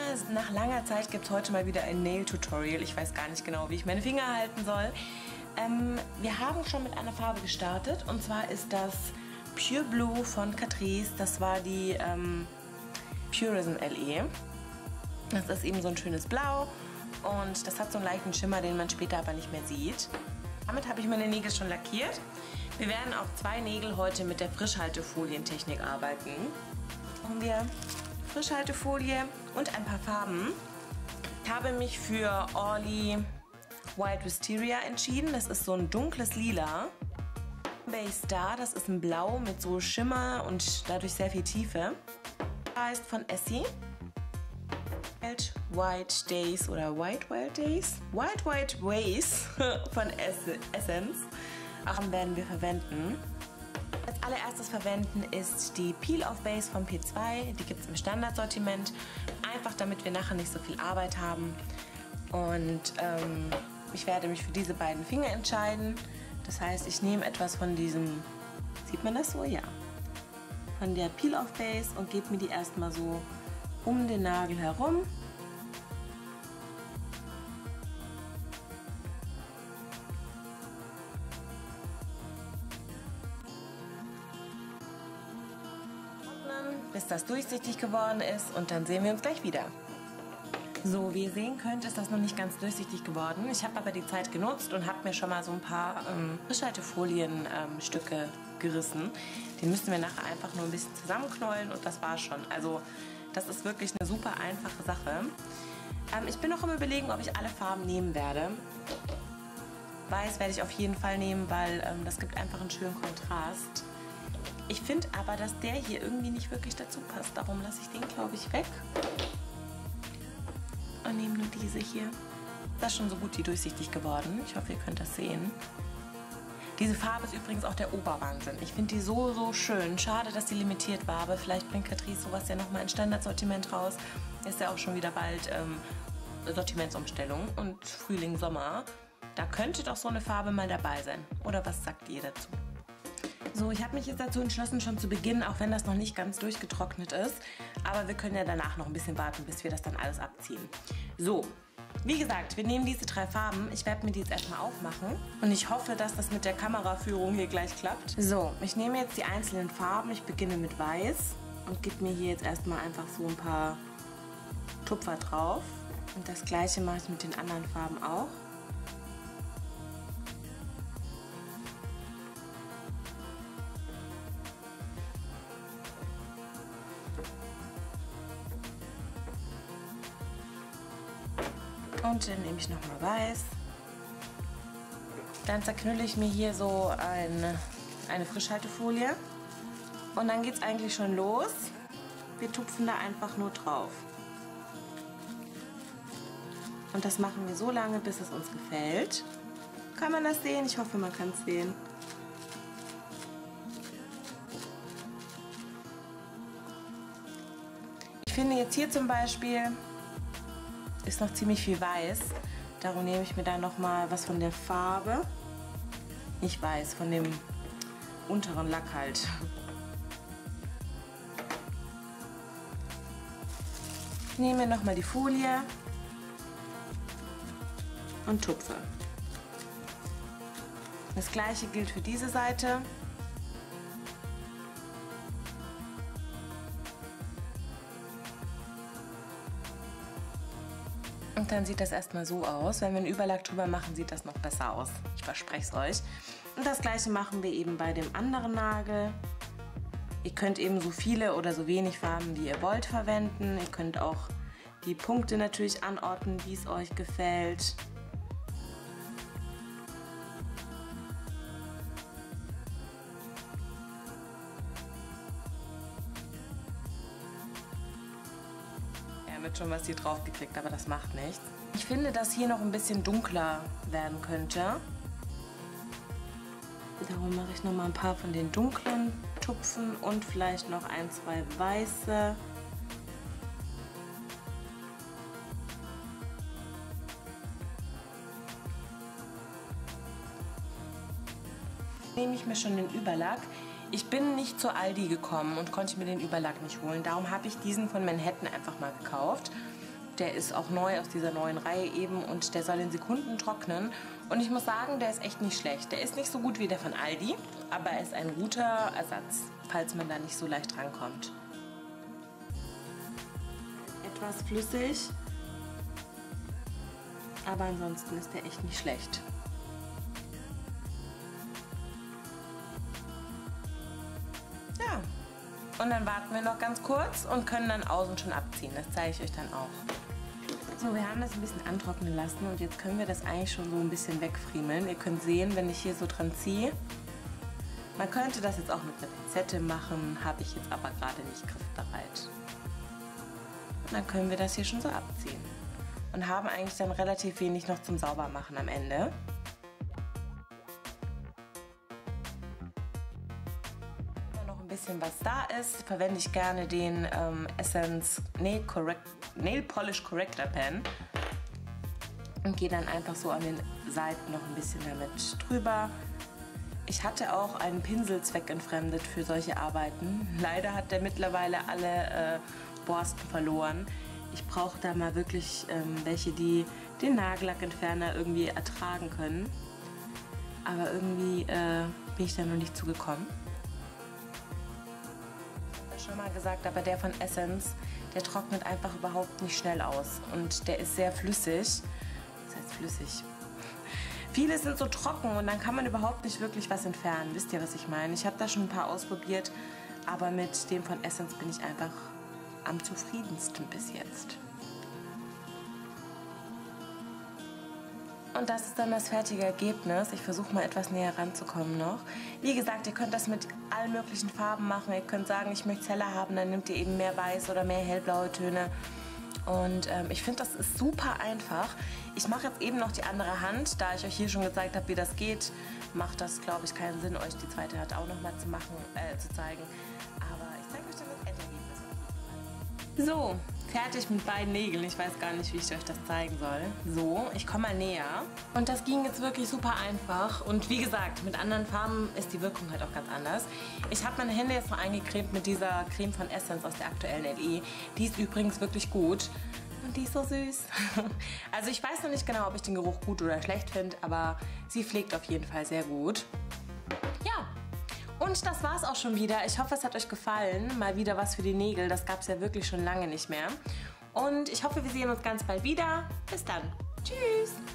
nach langer Zeit gibt es heute mal wieder ein Nail-Tutorial. Ich weiß gar nicht genau, wie ich meine Finger halten soll. Wir haben schon mit einer Farbe gestartet und zwar ist das Pure Blue von Catrice. Das war die Purism LE. Das ist eben so ein schönes Blau und das hat so einen leichten Schimmer, den man später aber nicht mehr sieht. Damit habe ich meine Nägel schon lackiert. Wir werden auf 2 Nägel heute mit der Frischhaltefolientechnik arbeiten. Brauchen wir Frischhaltefolie und ein paar Farben. Ich habe mich für Orly White Wisteria entschieden. Das ist so ein dunkles Lila. Base Star, das ist ein Blau mit so Schimmer und dadurch sehr viel Tiefe. Heißt von Essie. White Days oder White Days? White Ways von Essence. Auch werden wir verwenden. Als allererstes verwenden ist die Peel-Off Base von P2. Die gibt es im Standardsortiment. Einfach damit wir nachher nicht so viel Arbeit haben. Und ich werde mich für diese beiden Finger entscheiden. Das heißt, ich nehme etwas von diesem, sieht man das so? Ja. Von der Peel-Off Base und gebe mir die erstmal so um den Nagel herum. Bis das durchsichtig geworden ist und dann sehen wir uns gleich wieder. So, wie ihr sehen könnt, ist das noch nicht ganz durchsichtig geworden. Ich habe aber die Zeit genutzt und habe mir schon mal so ein paar Frischhaltefolienstücke gerissen. Die müssen wir nachher einfach nur ein bisschen zusammenknäulen und das war schon. Also das ist wirklich eine super einfache Sache. Ich bin noch am Überlegen, ob ich alle Farben nehmen werde. Weiß werde ich auf jeden Fall nehmen, weil das gibt einfach einen schönen Kontrast. Ich finde aber, dass der hier irgendwie nicht wirklich dazu passt. Darum lasse ich den, glaube ich, weg. Und nehme nur diese hier. Das ist schon so gut wie durchsichtig geworden. Ich hoffe, ihr könnt das sehen. Diese Farbe ist übrigens auch der Oberwahnsinn. Ich finde die so schön. Schade, dass die limitiert war, aber vielleicht bringt Catrice sowas ja nochmal in Standardsortiment raus. Ist ja auch schon wieder bald Sortimentsumstellung und Frühling, Sommer. Da könnte doch so eine Farbe mal dabei sein. Oder was sagt ihr dazu? So, ich habe mich jetzt dazu entschlossen, schon zu Beginn, auch wenn das noch nicht ganz durchgetrocknet ist. Aber wir können ja danach noch ein bisschen warten, bis wir das dann alles abziehen. So, wie gesagt, wir nehmen diese 3 Farben. Ich werde mir die jetzt erstmal aufmachen. Und ich hoffe, dass das mit der Kameraführung hier gleich klappt. So, ich nehme jetzt die einzelnen Farben. Ich beginne mit Weiß und gebe mir hier jetzt erstmal einfach so ein paar Tupfer drauf. Und das gleiche mache ich mit den anderen Farben auch. Und dann nehme ich nochmal Weiß. Dann zerknülle ich mir hier so eine Frischhaltefolie. Und dann geht es eigentlich schon los. Wir tupfen da einfach nur drauf. Und das machen wir so lange, bis es uns gefällt. Kann man das sehen? Ich hoffe, man kann es sehen. Ich finde jetzt hier zum Beispiel ist noch ziemlich viel Weiß. Darum nehme ich mir dann noch mal was von der Farbe. Nicht Weiß, von dem unteren Lack halt. Ich nehme mir noch mal die Folie und tupfe. Das gleiche gilt für diese Seite. Und dann sieht das erstmal so aus. Wenn wir einen Überlack drüber machen, sieht das noch besser aus. Ich verspreche es euch. Und das gleiche machen wir eben bei dem anderen Nagel. Ihr könnt eben so viele oder so wenig Farben, wie ihr wollt, verwenden. Ihr könnt auch die Punkte natürlich anordnen, wie es euch gefällt. Schon was hier drauf gekriegt, aber das macht nichts. Ich finde, dass hier noch ein bisschen dunkler werden könnte. Darum mache ich noch mal ein paar von den dunklen Tupfen und vielleicht noch 1, 2 weiße. Nehme ich mir schon den Überlack. Ich bin nicht zur Aldi gekommen und konnte mir den Überlack nicht holen. Darum habe ich diesen von Manhattan einfach mal gekauft. Der ist auch neu aus dieser neuen Reihe eben und der soll in Sekunden trocknen. Und ich muss sagen, der ist echt nicht schlecht. Der ist nicht so gut wie der von Aldi, aber er ist ein guter Ersatz, falls man da nicht so leicht rankommt. Etwas flüssig, aber ansonsten ist der echt nicht schlecht. Ja, und dann warten wir noch ganz kurz und können dann außen schon abziehen. Das zeige ich euch dann auch. So, wir haben das ein bisschen antrocknen lassen und jetzt können wir das eigentlich schon so ein bisschen wegfriemeln. Ihr könnt sehen, wenn ich hier so dran ziehe. Man könnte das jetzt auch mit einer Pinzette machen, habe ich jetzt aber gerade nicht griffbereit. Und dann können wir das hier schon so abziehen. Und haben eigentlich dann relativ wenig noch zum Saubermachen am Ende. Bisschen was da ist, verwende ich gerne den Essence Nail Polish Corrector Pen und gehe dann einfach so an den Seiten noch ein bisschen damit drüber. Ich hatte auch einen Pinsel zweckentfremdet für solche Arbeiten. Leider hat der mittlerweile alle Borsten verloren. Ich brauche da mal wirklich welche, die den Nagellackentferner irgendwie ertragen können. Aber irgendwie bin ich da noch nicht zugekommen. Schon mal gesagt, aber der von Essence, der trocknet einfach überhaupt nicht schnell aus und der ist sehr flüssig. Das heißt flüssig. Viele sind so trocken und dann kann man überhaupt nicht wirklich was entfernen. Wisst ihr, was ich meine? Ich habe da schon ein paar ausprobiert, aber mit dem von Essence bin ich einfach am zufriedensten bis jetzt. Und das ist dann das fertige Ergebnis. Ich versuche mal etwas näher ranzukommen noch. Wie gesagt, ihr könnt das mit allen möglichen Farben machen. Ihr könnt sagen, ich möchte es heller haben, dann nehmt ihr eben mehr weiß oder mehr hellblaue Töne. Und ich finde, das ist super einfach. Ich mache jetzt eben noch die andere Hand. Da ich euch hier schon gezeigt habe, wie das geht, macht das, glaube ich, keinen Sinn, euch die zweite Hand auch noch mal zu zeigen. Aber ich zeige euch dann das Endergebnis. So, fertig mit beiden Nägeln. Ich weiß gar nicht, wie ich euch das zeigen soll. So, ich komme mal näher. Und das ging jetzt wirklich super einfach. Und wie gesagt, mit anderen Farben ist die Wirkung halt auch ganz anders. Ich habe meine Hände jetzt noch eingecremt mit dieser Creme von Essence aus der aktuellen LE. Die ist übrigens wirklich gut. Und die ist so süß. Also ich weiß noch nicht genau, ob ich den Geruch gut oder schlecht finde, aber sie pflegt auf jeden Fall sehr gut. Ja. Und das war's auch schon wieder. Ich hoffe, es hat euch gefallen. Mal wieder was für die Nägel. Das gab es ja wirklich schon lange nicht mehr. Und ich hoffe, wir sehen uns ganz bald wieder. Bis dann. Tschüss.